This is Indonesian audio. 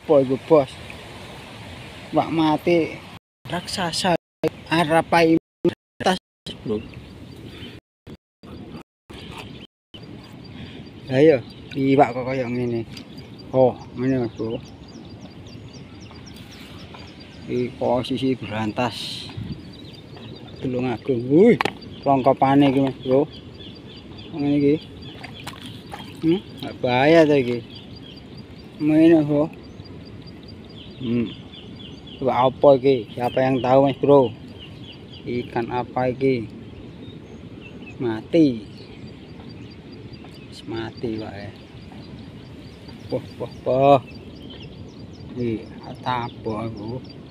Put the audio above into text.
Apa iku, Bos? Wak mati raksasa arapai tas, Bro. Ayo, iwak kok koyo ngene. Oh, ngene, Bro. Iki posisi berantas. Tulung agung. Wih, longkopane iki, Mas, Bro. Ngene iki. Bahaya to iki. Ngene, Bro. Coba apa iki? Siapa yang tahu, Mas, Bro? Ikan apa iki? Mati. Mati wae. Wah. Iki apa aku?